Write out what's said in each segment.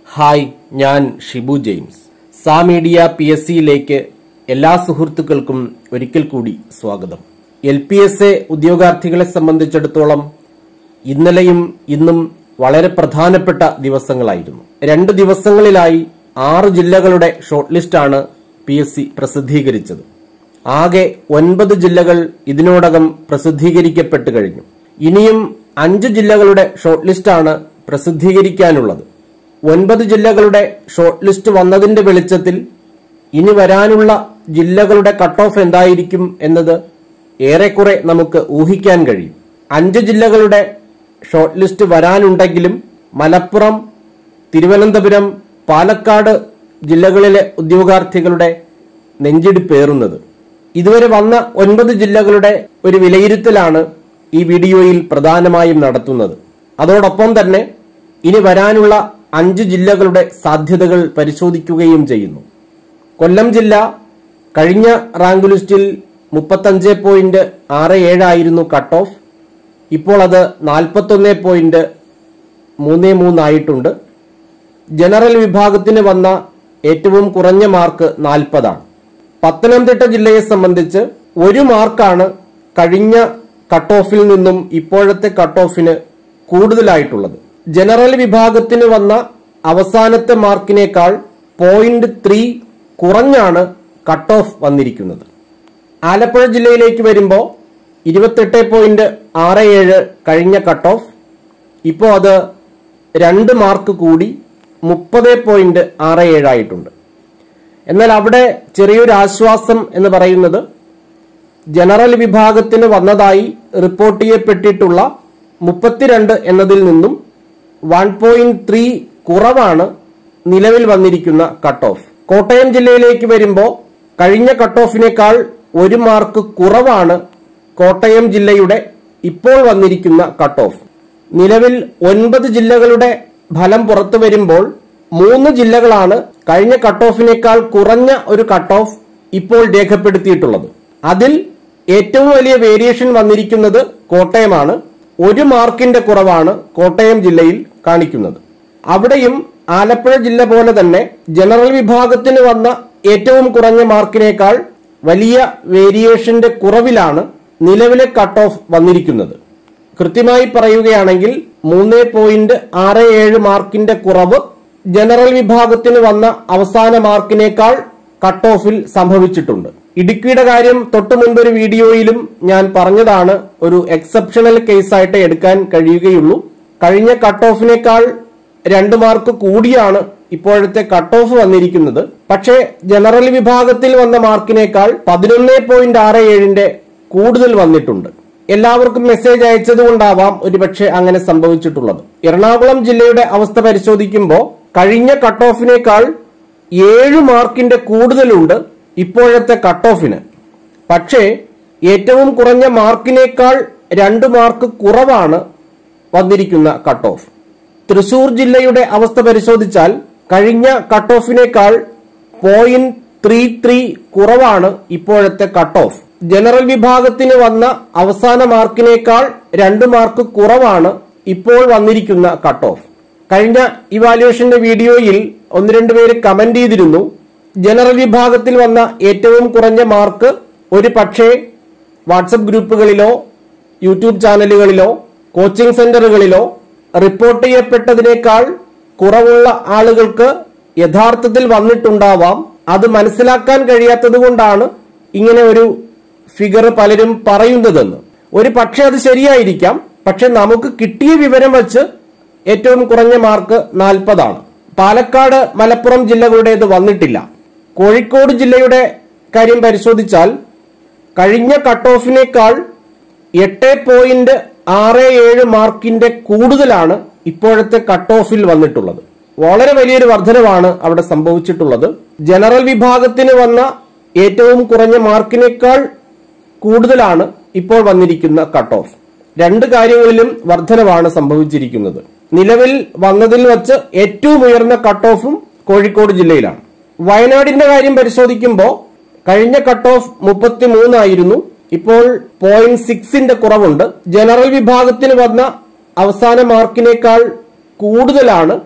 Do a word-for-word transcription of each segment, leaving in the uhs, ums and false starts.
Hi, ഞാൻ Shibu James. സാ media P S സിയിലേക്ക് എല്ലാ സുഹൃത്തുക്കൾക്കും ഒരിക്കൽ കൂടി സ്വാഗതം. എൽ പി എസ് എ ഉദ്യോഗാർത്ഥികളെ സംബന്ധിച്ചിടത്തോളം ഇന്നലെയും ഇന്നും വളരെ പ്രധാനപ്പെട്ട ദിവസങ്ങളായിരുന്നു. രണ്ട് ദിവസങ്ങളിലായി ആറ് ജില്ലകളുടെ ഷോർട്ട് ലിസ്റ്റാണ് പി എസ് സി പ്രസിദ്ധീകരിച്ചത്. ആകെ ഒൻപത് ജില്ലകൾ ഇതിനോടകം പ്രസിദ്ധീകരിക്കപ്പെട്ടു കഴിഞ്ഞു. ഇനിയും അഞ്ച് ജില്ലകളുടെ ഷോർട്ട് ലിസ്റ്റാണ് പ്രസിദ്ധീകരിക്കാനുള്ളത്. ഒൻപത് ജില്ലകളുടെ ഷോർട്ട് ലിസ്റ്റ് വന്നതിന്റെ വെളിച്ചത്തിൽ ഇനി വരാനുള്ള ജില്ലകളുടെ കട്ട് ഓഫ് എന്തായിരിക്കും എന്നത് ഏറെക്കുറെ നമുക്ക് ഊഹിക്കാൻ കഴിയും. അഞ്ച് ജില്ലകളുടെ ഷോർട്ട് ലിസ്റ്റ് വരാനുണ്ടെങ്കിലും മലപ്പുറം, തിരുവനന്തപുരം, പാലക്കാട് ജില്ലകളിലെ ഉദ്യോഗാർത്ഥികളുടെ നെഞ്ചിടിപ്പേറുന്നത്. ഇതുവരെ വന്ന ഒൻപത് ജില്ലകളുടെ ഒരു വിലയിരുത്തലാണ് ഈ വീഡിയോയിൽ പ്രധാനമായും നടത്തുന്നത്. അതോടൊപ്പം തന്നെ ഇനി വരാനുള്ള അഞ്ച് ജില്ലകളുടെ സാധ്യതകൾ പരിശോധിക്കുകയും ചെയ്യുന്നു. കൊല്ലം ജില്ല കഴിഞ്ഞ റാങ്ക് ലിസ്റ്റിൽ മുപ്പത്തഞ്ച് പോയിന്റ് ആറ് ഏഴായിരുന്നു കട്ട് ഓഫ്. ഇപ്പോൾ അത് നാൽപ്പത്തൊന്ന് പോയിന്റ് മൂന്ന് മൂന്നായിട്ടുണ്ട്. ജനറൽ വിഭാഗത്തിന് വന്ന ഏറ്റവും കുറഞ്ഞ മാർക്ക് നാൽപ്പതാണ്. പത്തനംതിട്ട ജില്ലയെ സംബന്ധിച്ച് ഒരു മാർക്കാണ് കഴിഞ്ഞ കട്ട് ഓഫിൽ നിന്നും ഇപ്പോഴത്തെ കട്ട് ഓഫിന് കൂടുതലായിട്ടുള്ളത്. ജനറൽ വിഭാഗത്തിന് വന്ന അവസാനത്തെ മാർക്കിനേക്കാൾ പോയിന്റ് ത്രീ കുറഞ്ഞാണ് കട്ട് ഓഫ് വന്നിരിക്കുന്നത്. ആലപ്പുഴ ജില്ലയിലേക്ക് വരുമ്പോൾ ഇരുപത്തെട്ട് പോയിന്റ് ആറ് ഏഴ് കഴിഞ്ഞ കട്ട് ഓഫ്. ഇപ്പോൾ അത് രണ്ട് മാർക്ക് കൂടി മുപ്പത് പോയിന്റ് ആറ് ഏഴായിട്ടുണ്ട്. എന്നാൽ അവിടെ ചെറിയൊരു ആശ്വാസം എന്ന് പറയുന്നത് ജനറൽ വിഭാഗത്തിന് വന്നതായി റിപ്പോർട്ട് ചെയ്യപ്പെട്ടിട്ടുള്ള മുപ്പത്തിരണ്ട് എന്നതിൽ നിന്നും വൺ പോയിന്റ് ത്രീ കുറവാണ് നിലവിൽ വന്നിരിക്കുന്ന കട്ട് ഓഫ്. കോട്ടയം ജില്ലയിലേക്ക് വരുമ്പോൾ കഴിഞ്ഞ കട്ട് ഓഫിനേക്കാൾ ഒരു മാർക്ക് കുറവാണ് കോട്ടയം ജില്ലയുടെ ഇപ്പോൾ വന്നിരിക്കുന്ന കട്ട് ഓഫ്. നിലവിൽ ഒൻപത് ജില്ലകളുടെ ഫലം പുറത്തു വരുമ്പോൾ മൂന്ന് ജില്ലകളാണ് കഴിഞ്ഞ കട്ട് ഓഫിനേക്കാൾ കുറഞ്ഞ ഒരു കട്ട് ഓഫ് ഇപ്പോൾ രേഖപ്പെടുത്തിയിട്ടുള്ളത്. അതിൽ ഏറ്റവും വലിയ വേരിയേഷൻ വന്നിരിക്കുന്നത് കോട്ടയമാണ്. ഒരു മാർക്കിന്റെ കുറവാണ് കോട്ടയം ജില്ലയിൽ കാണിക്കുന്നത്. അവിടെയും ആലപ്പുഴ ജില്ല പോലെ തന്നെ ജനറൽ വിഭാഗത്തിന് വന്ന ഏറ്റവും കുറഞ്ഞ മാർക്കിനേക്കാൾ വലിയ വേരിയേഷന്റെ കുറവിലാണ് നിലവിലെ കട്ട് ഓഫ് വന്നിരിക്കുന്നത്. കൃത്യമായി പറയുകയാണെങ്കിൽ മൂന്ന് പോയിന്റ് ആറ് ഏഴ് മാർക്കിന്റെ കുറവ് ജനറൽ വിഭാഗത്തിന് വന്ന അവസാന മാർക്കിനേക്കാൾ കട്ട് ഓഫിൽ സംഭവിച്ചിട്ടുണ്ട്. ഇടുക്കിയുടെ കാര്യം തൊട്ടു മുൻപൊരു വീഡിയോയിലും ഞാൻ പറഞ്ഞതാണ്, ഒരു എക്സെപ്ഷണൽ കേസായിട്ട് എടുക്കാൻ കഴിയുകയുള്ളൂ. കഴിഞ്ഞ കട്ട് ഓഫിനേക്കാൾ രണ്ട് മാർക്ക് കൂടിയാണ് ഇപ്പോഴത്തെ കട്ട് ഓഫ് വന്നിരിക്കുന്നത്. പക്ഷേ ജനറൽ വിഭാഗത്തിൽ വന്ന മാർക്കിനേക്കാൾ പതിനൊന്ന് പോയിന്റ് ആറ് ഏഴിന്റെ കൂടുതൽ വന്നിട്ടുണ്ട്. എല്ലാവർക്കും മെസ്സേജ് അയച്ചത് കൊണ്ടാവാം ഒരുപക്ഷെ അങ്ങനെ സംഭവിച്ചിട്ടുള്ളത്. എറണാകുളം ജില്ലയുടെ അവസ്ഥ പരിശോധിക്കുമ്പോൾ കഴിഞ്ഞ കട്ട് ഓഫിനേക്കാൾ ഏഴ് മാർക്കിന്റെ കൂടുതലുണ്ട് ഇപ്പോഴത്തെ കട്ട് ഓഫിന്. പക്ഷേ ഏറ്റവും കുറഞ്ഞ മാർക്കിനേക്കാൾ രണ്ട് മാർക്ക് കുറവാണ് വന്നിരിക്കുന്ന കട്ട് ഓഫ്. തൃശൂർ ജില്ലയുടെ അവസ്ഥ പരിശോധിച്ചാൽ കഴിഞ്ഞ കട്ട് ഓഫിനേക്കാൾ പോയിന്റ് ത്രീ ത്രീ കുറവാണ് ഇപ്പോഴത്തെ കട്ട് ഓഫ്. ജനറൽ വിഭാഗത്തിന് വന്ന അവസാന മാർക്കിനേക്കാൾ രണ്ട് മാർക്ക് കുറവാണ് ഇപ്പോൾ വന്നിരിക്കുന്ന കട്ട് ഓഫ്. കഴിഞ്ഞ ഇവാലുവേഷന്റെ വീഡിയോയിൽ ഒന്ന് രണ്ട് പേര് കമന്റ് ചെയ്തിരുന്നു, ജനറൽ വിഭാഗത്തിൽ വന്ന ഏറ്റവും കുറഞ്ഞ മാർക്ക് ഒരു പക്ഷേ വാട്സപ്പ് ഗ്രൂപ്പുകളിലോ യൂട്യൂബ് ചാനലുകളിലോ കോച്ചിംഗ് സെന്ററുകളിലോ റിപ്പോർട്ട് ചെയ്യപ്പെട്ടതിനേക്കാൾ കുറവുള്ള ആളുകൾക്ക് യഥാർത്ഥത്തിൽ വന്നിട്ടുണ്ടാവാം. അത് മനസ്സിലാക്കാൻ കഴിയാത്തത് കൊണ്ടാണ് ഇങ്ങനെ ഒരു ഫിഗർ പലരും പറയുന്നതെന്ന്. ഒരു പക്ഷെ അത് ശരിയായിരിക്കാം. പക്ഷെ നമുക്ക് കിട്ടിയ വിവരം വെച്ച് ഏറ്റവും കുറഞ്ഞ മാർക്ക് നാൽപ്പതാണ്. പാലക്കാട്, മലപ്പുറം ജില്ലകളുടേത് വന്നിട്ടില്ല. കോഴിക്കോട് ജില്ലയുടെ കാര്യം പരിശോധിച്ചാൽ കഴിഞ്ഞ കട്ട് ഓഫിനേക്കാൾ എട്ട് പോയിന്റ് ആറ് ഏഴ് മാർക്കിന്റെ കൂടുതലാണ് ഇപ്പോഴത്തെ കട്ട് ഓഫിൽ വന്നിട്ടുള്ളത്. വളരെ വലിയൊരു വർധനവാണ് അവിടെ സംഭവിച്ചിട്ടുള്ളത്. ജനറൽ വിഭാഗത്തിന് വന്ന ഏറ്റവും കുറഞ്ഞ മാർക്കിനേക്കാൾ കൂടുതലാണ് ഇപ്പോൾ വന്നിരിക്കുന്ന കട്ട് ഓഫ്. രണ്ട് കാര്യങ്ങളിലും വർധനവാണ് സംഭവിച്ചിരിക്കുന്നത്. നിലവിൽ വന്നതിൽ വച്ച് ഏറ്റവും ഉയർന്ന കട്ട് ഓഫും കോഴിക്കോട് ജില്ലയിലാണ്. വയനാടിന്റെ കാര്യം പരിശോധിക്കുമ്പോൾ കഴിഞ്ഞ കട്ട് ഓഫ് മുപ്പത്തി മൂന്നായിരുന്നു. ഇപ്പോൾ പോയിന്റ് സിക്സിന്റെ കുറവുണ്ട്. ജനറൽ വിഭാഗത്തിന് വന്ന അവസാന മാർക്കിനേക്കാൾ കൂടുതലാണ്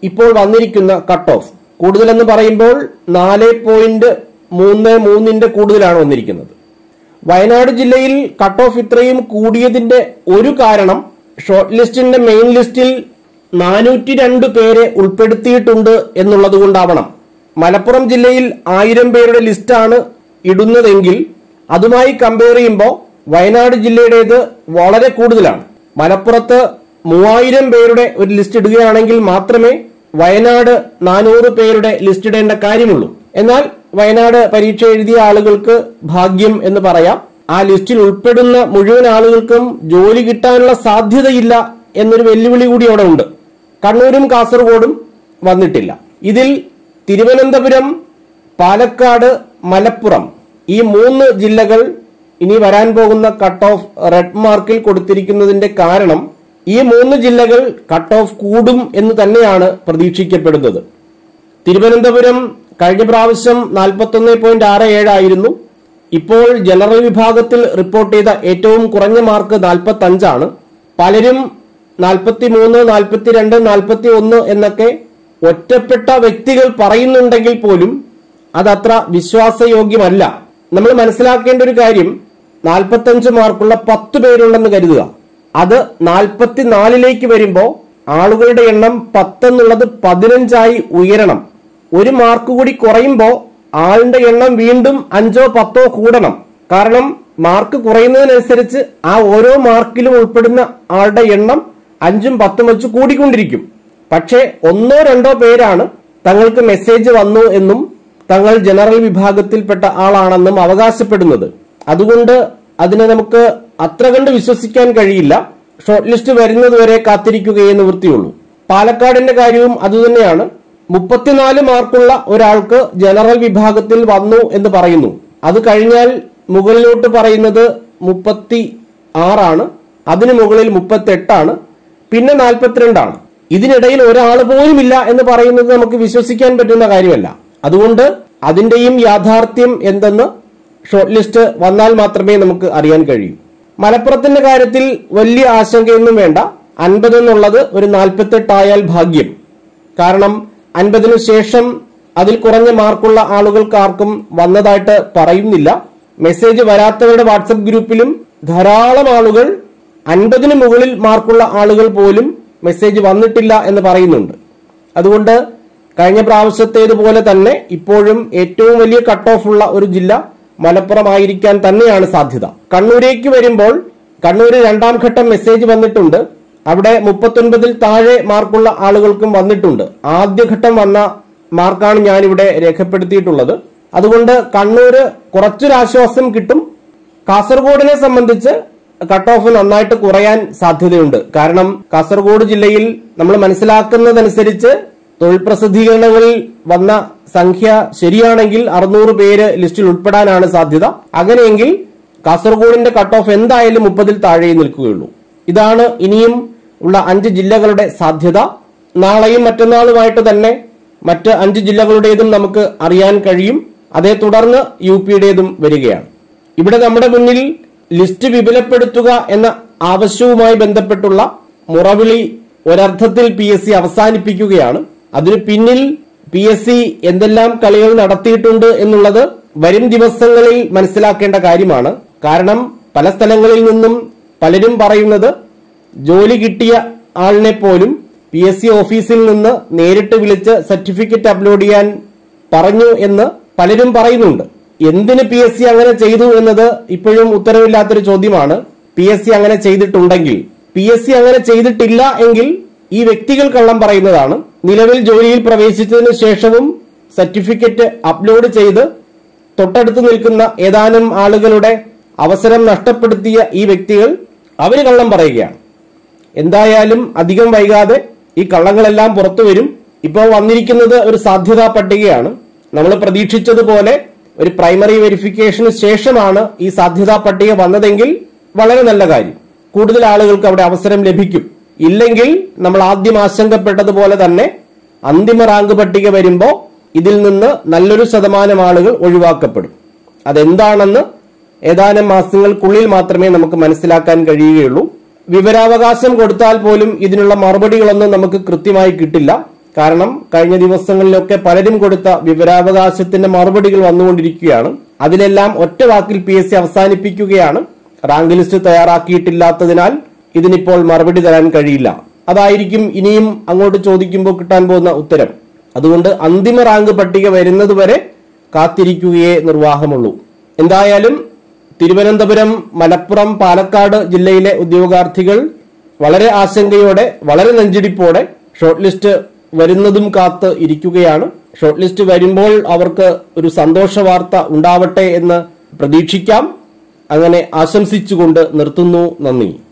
ഇപ്പോൾ വന്നിരിക്കുന്ന കട്ട് ഓഫ്. കൂടുതലെന്ന് പറയുമ്പോൾ നാല് പോയിന്റ് മൂന്ന് മൂന്നിന്റെ കൂടുതലാണ് വന്നിരിക്കുന്നത്. വയനാട് ജില്ലയിൽ കട്ട് ഓഫ് ഇത്രയും കൂടിയതിന്റെ ഒരു കാരണം ഷോർട്ട് ലിസ്റ്റിന്റെ മെയിൻ ലിസ്റ്റിൽ നാനൂറ്റി രണ്ട് പേരെ ഉൾപ്പെടുത്തിയിട്ടുണ്ട് എന്നുള്ളത് കൊണ്ടാവണം. മലപ്പുറം ജില്ലയിൽ ആയിരം പേരുടെ ലിസ്റ്റാണ് ഇടുന്നതെങ്കിൽ അതുമായി കമ്പയർ ചെയ്യുമ്പോൾ വയനാട് ജില്ലയുടേത് വളരെ കൂടുതലാണ്. മലപ്പുറത്ത് മൂവായിരം പേരുടെ ഒരു ലിസ്റ്റ് ഇടുകയാണെങ്കിൽ മാത്രമേ വയനാട് നാനൂറ് പേരുടെ ലിസ്റ്റ് ഇടേണ്ട കാര്യമുള്ളൂ. എന്നാൽ വയനാട് പരീക്ഷ എഴുതിയ ആളുകൾക്ക് ഭാഗ്യം എന്ന് പറയാം. ആ ലിസ്റ്റിൽ ഉൾപ്പെടുന്ന മുഴുവൻ ആളുകൾക്കും ജോലി കിട്ടാനുള്ള സാധ്യതയില്ല എന്നൊരു വെല്ലുവിളി കൂടി അവിടെ ഉണ്ട്. കണ്ണൂരും കാസർഗോഡും വന്നിട്ടില്ല. ഇതിൽ തിരുവനന്തപുരം, പാലക്കാട്, മലപ്പുറം ഈ മൂന്ന് ജില്ലകൾ ഇനി വരാൻ പോകുന്ന കട്ട് ഓഫ് റെഡ് മാർക്കിൽ കൊടുത്തിരിക്കുന്നതിന്റെ കാരണം ഈ മൂന്ന് ജില്ലകൾ കട്ട് ഓഫ് കൂടും എന്ന് തന്നെയാണ് പ്രതീക്ഷിക്കപ്പെടുന്നത്. തിരുവനന്തപുരം കഴിഞ്ഞ പ്രാവശ്യം നാൽപ്പത്തി ഒന്ന് പോയിന്റ് ആറ് ഏഴ് ആയിരുന്നു. ഇപ്പോൾ ജനറൽ വിഭാഗത്തിൽ റിപ്പോർട്ട് ചെയ്ത ഏറ്റവും കുറഞ്ഞ മാർക്ക് നാൽപ്പത്തി അഞ്ചാണ്. പലരും നാൽപ്പത്തി മൂന്ന്, നാൽപ്പത്തിരണ്ട്, നാൽപ്പത്തി ഒന്ന് എന്നൊക്കെ ഒറ്റപ്പെട്ട വ്യക്തികൾ പറയുന്നുണ്ടെങ്കിൽ പോലും അതത്ര വിശ്വാസയോഗ്യമല്ല. നമ്മൾ മനസ്സിലാക്കേണ്ട ഒരു കാര്യം, നാൽപ്പത്തഞ്ച് മാർക്കുള്ള പത്ത് പേരുണ്ടെന്ന് കരുതുക. അത് നാൽപ്പത്തിനാലിലേക്ക് വരുമ്പോൾ ആളുകളുടെ എണ്ണം പത്തെന്നുള്ളത് പതിനഞ്ചായി ഉയരണം. ഒരു മാർക്ക് കൂടി കുറയുമ്പോൾ ആളുടെ എണ്ണം വീണ്ടും അഞ്ചോ പത്തോ കൂടണം. കാരണം മാർക്ക് കുറയുന്നതിനനുസരിച്ച് ആ ഓരോ മാർക്കിലും ഉൾപ്പെടുന്ന ആളുടെ എണ്ണം അഞ്ചും പത്തും വെച്ച് കൂടിക്കൊണ്ടിരിക്കും. പക്ഷേ ഒന്നോ രണ്ടോ പേരാണ് തങ്ങൾക്ക് മെസ്സേജ് വന്നു എന്നും തങ്ങൾ ജനറൽ വിഭാഗത്തിൽപ്പെട്ട ആളാണെന്നും അവകാശപ്പെടുന്നത്. അതുകൊണ്ട് അതിനെ നമുക്ക് അത്ര കണ്ട് വിശ്വസിക്കാൻ കഴിയില്ല. ഷോർട്ട് ലിസ്റ്റ് വരുന്നതുവരെ കാത്തിരിക്കുകയേ നിവൃത്തിയുള്ളൂ. പാലക്കാടിന്റെ കാര്യവും അതുതന്നെയാണ്. മുപ്പത്തിനാല് മാർക്കുള്ള ഒരാൾക്ക് ജനറൽ വിഭാഗത്തിൽ വന്നു എന്ന് പറയുന്നു. അത് കഴിഞ്ഞാൽ മുകളിലോട്ട് പറയുന്നത് മുപ്പത്തി ആറാണ്, അതിനു മുകളിൽ മുപ്പത്തി എട്ടാണ്, പിന്നെ നാൽപ്പത്തിരണ്ടാണ്. ഇതിനിടയിൽ ഒരാൾ പോലും ഇല്ല എന്ന് പറയുന്നത് നമുക്ക് വിശ്വസിക്കാൻ പറ്റുന്ന കാര്യമല്ല. അതുകൊണ്ട് അതിന്റെയും യാഥാർത്ഥ്യം എന്തെന്ന് ഷോർട്ട് ലിസ്റ്റ് വന്നാൽ മാത്രമേ നമുക്ക് അറിയാൻ കഴിയൂ. മലപ്പുറത്തിന്റെ കാര്യത്തിൽ വലിയ ആശങ്കയൊന്നും വേണ്ട. അൻപത് എന്നുള്ളത് ഒരു നാൽപ്പത്തെട്ടായാൽ ഭാഗ്യം. കാരണം അൻപതിനു ശേഷം അതിൽ കുറഞ്ഞ മാർക്കുള്ള ആളുകൾക്ക് ആർക്കും വന്നതായിട്ട് പറയുന്നില്ല. മെസ്സേജ് വരാത്തവരുടെ വാട്സപ്പ് ഗ്രൂപ്പിലും ധാരാളം ആളുകൾ അൻപതിന് മുകളിൽ മാർക്കുള്ള ആളുകൾ പോലും മെസ്സേജ് വന്നിട്ടില്ല എന്ന് പറയുന്നുണ്ട്. അതുകൊണ്ട് കഴിഞ്ഞ പ്രാവശ്യത്തേതുപോലെ തന്നെ ഇപ്പോഴും ഏറ്റവും വലിയ കട്ട് ഓഫ് ഉള്ള ഒരു ജില്ല മലപ്പുറം ആയിരിക്കാൻ തന്നെയാണ് സാധ്യത. കണ്ണൂരേക്ക് വരുമ്പോൾ കണ്ണൂര് രണ്ടാം ഘട്ടം മെസ്സേജ് വന്നിട്ടുണ്ട്. അവിടെ മുപ്പത്തൊൻപതിൽ താഴെ മാർക്കുള്ള ആളുകൾക്കും വന്നിട്ടുണ്ട്. ആദ്യഘട്ടം വന്ന മാർക്കാണ് ഞാനിവിടെ രേഖപ്പെടുത്തിയിട്ടുള്ളത്. അതുകൊണ്ട് കണ്ണൂര് കുറച്ചൊരാശ്വാസം കിട്ടും. കാസർഗോഡിനെ സംബന്ധിച്ച് കട്ട് ഓഫ് നന്നായിട്ട് കുറയാൻ സാധ്യതയുണ്ട്. കാരണം കാസർഗോഡ് ജില്ലയിൽ നമ്മൾ മനസ്സിലാക്കുന്നതനുസരിച്ച് തൊഴിൽ പ്രസിദ്ധീകരണങ്ങളിൽ വന്ന സംഖ്യ ശരിയാണെങ്കിൽ അറുന്നൂറ് പേര് ലിസ്റ്റിൽ ഉൾപ്പെടാനാണ് സാധ്യത. അങ്ങനെയെങ്കിൽ കാസർഗോഡിന്റെ കട്ട് ഓഫ് എന്തായാലും മുപ്പതിൽ താഴെ നിൽക്കുകയുള്ളൂ. ഇതാണ് ഇനിയും ഉള്ള അഞ്ച് ജില്ലകളുടെ സാധ്യത. നാളെയും മറ്റന്നാളുമായിട്ട് തന്നെ മറ്റ് അഞ്ച് ജില്ലകളുടേതും നമുക്ക് അറിയാൻ കഴിയും. അതേ തുടർന്ന് യു പിയുടേതും വരികയാണ്. ഇവിടെ നമ്മുടെ മുന്നിൽ ലിസ്റ്റ് വിപുലപ്പെടുത്തുക എന്ന ആവശ്യവുമായി ബന്ധപ്പെട്ടുള്ള മുറവിളി ഒരർത്ഥത്തിൽ പി എസ് സി അവസാനിപ്പിക്കുകയാണ്. അതിനു പിന്നിൽ പി എസ് സി എന്തെല്ലാം കളികൾ നടത്തിയിട്ടുണ്ട് എന്നുള്ളത് വരും ദിവസങ്ങളിൽ മനസ്സിലാക്കേണ്ട കാര്യമാണ്. കാരണം പല സ്ഥലങ്ങളിൽ നിന്നും പലരും പറയുന്നത് ജോലി കിട്ടിയ ആളിനെ പോലും പി എസ് സി ഓഫീസിൽ നിന്ന് നേരിട്ട് വിളിച്ച് സർട്ടിഫിക്കറ്റ് അപ്ലോഡ് ചെയ്യാൻ പറഞ്ഞു എന്ന് പലരും പറയുന്നുണ്ട്. എന്തിന് പി എസ് സി അങ്ങനെ ചെയ്തു എന്നത് ഇപ്പോഴും ഉത്തരവില്ലാത്തൊരു ചോദ്യമാണ്. പി എസ് സി അങ്ങനെ ചെയ്തിട്ടുണ്ടെങ്കിൽ, പി എസ് സി അങ്ങനെ ചെയ്തിട്ടില്ല എങ്കിൽ ഈ വ്യക്തികൾ കള്ളം പറയുന്നതാണ്. നിലവിൽ ജോലിയിൽ പ്രവേശിച്ചതിന് ശേഷവും സർട്ടിഫിക്കറ്റ് അപ്ലോഡ് ചെയ്ത് തൊട്ടടുത്ത് നിൽക്കുന്ന ഏതാനും ആളുകളുടെ അവസരം നഷ്ടപ്പെടുത്തിയ ഈ വ്യക്തികൾ അവര് കള്ളം പറയുകയാണ്. എന്തായാലും അധികം വൈകാതെ ഈ കള്ളങ്ങളെല്ലാം പുറത്തു വരും. ഇപ്പോൾ വന്നിരിക്കുന്നത് ഒരു സാധ്യതാ പട്ടികയാണ്. നമ്മൾ പ്രതീക്ഷിച്ചതുപോലെ ഒരു പ്രൈമറി വെരിഫിക്കേഷന് ശേഷമാണ് ഈ സാധ്യതാ പട്ടിക വന്നതെങ്കിൽ വളരെ നല്ല കാര്യം. കൂടുതൽ ആളുകൾക്ക് അവിടെ അവസരം ലഭിക്കും. ഇല്ലെങ്കിൽ നമ്മൾ ആദ്യം ആശങ്കപ്പെട്ടതുപോലെ തന്നെ അന്തിമ റാങ്ക് പട്ടിക വരുമ്പോൾ ഇതിൽ നിന്ന് നല്ലൊരു ശതമാനം ആളുകൾ ഒഴിവാക്കപ്പെടും. അതെന്താണെന്ന് ഏതാനും മാസങ്ങൾക്കുള്ളിൽ മാത്രമേ നമുക്ക് മനസ്സിലാക്കാൻ കഴിയുകയുള്ളൂ. വിവരാവകാശം കൊടുത്താൽ പോലും ഇതിനുള്ള മറുപടികളൊന്നും നമുക്ക് കൃത്യമായി കിട്ടില്ല. കാരണം കഴിഞ്ഞ ദിവസങ്ങളിലൊക്കെ പലരും കൊടുത്ത വിവരാവകാശത്തിന്റെ മറുപടികൾ വന്നുകൊണ്ടിരിക്കുകയാണ്. അതിലെല്ലാം ഒറ്റ വാക്കിൽ പി എസ് സി അവസാനിപ്പിക്കുകയാണ്, റാങ്ക് ലിസ്റ്റ് തയ്യാറാക്കിയിട്ടില്ലാത്തതിനാൽ ഇതിനിപ്പോൾ മറുപടി തരാൻ കഴിയില്ല. അതായിരിക്കും ഇനിയും അങ്ങോട്ട് ചോദിക്കുമ്പോൾ കിട്ടാൻ പോകുന്ന ഉത്തരം. അതുകൊണ്ട് അന്തിമ റാങ്ക് പട്ടിക വരുന്നതുവരെ കാത്തിരിക്കുകയേ നിർവാഹമുള്ളൂ. എന്തായാലും തിരുവനന്തപുരം, മലപ്പുറം, പാലക്കാട് ജില്ലയിലെ ഉദ്യോഗാർത്ഥികൾ വളരെ ആശങ്കയോടെ, വളരെ നെഞ്ചിടിപ്പോടെ ഷോർട്ട് ലിസ്റ്റ് വരുന്നതും കാത്ത് ഇരിക്കുകയാണ്. ഷോർട്ട് ലിസ്റ്റ് വരുമ്പോൾ അവർക്ക് ഒരു സന്തോഷ വാർത്ത ഉണ്ടാവട്ടെ എന്ന് പ്രതീക്ഷിക്കാം. അങ്ങനെ ആശംസിച്ചുകൊണ്ട് നിർത്തുന്നു. നന്ദി.